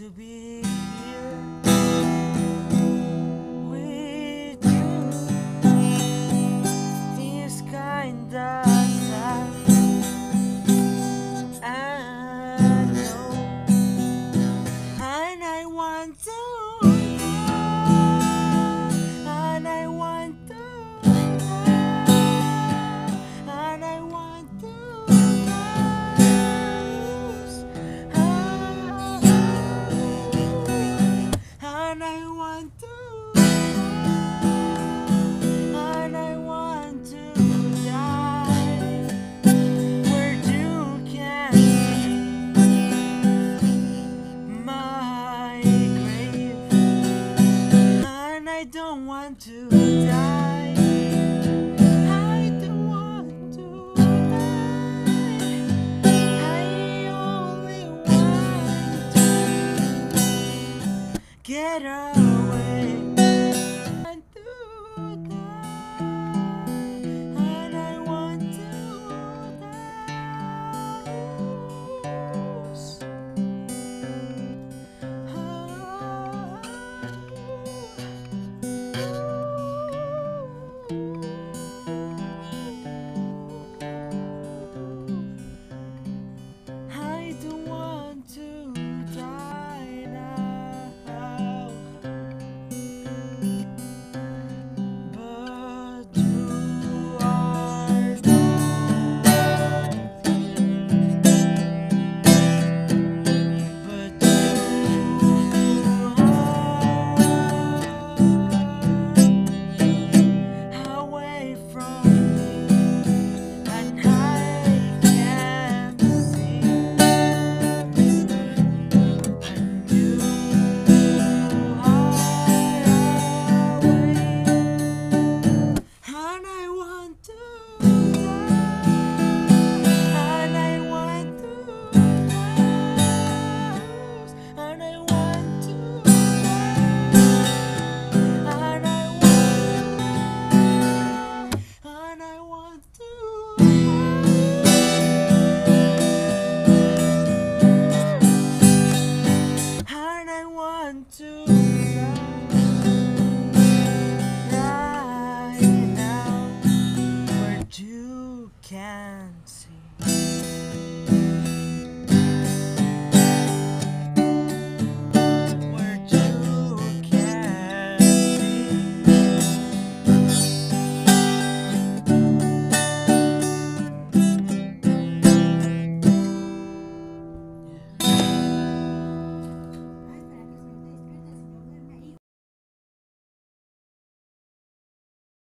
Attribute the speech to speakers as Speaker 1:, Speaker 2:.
Speaker 1: to be here with you. It's kinda sad, I know, and I want to die, and I want to die, and I want to lose, and I want to die, and I want to die where you can see my grave, and I don't want to die. I don't want to die. I only want to get up.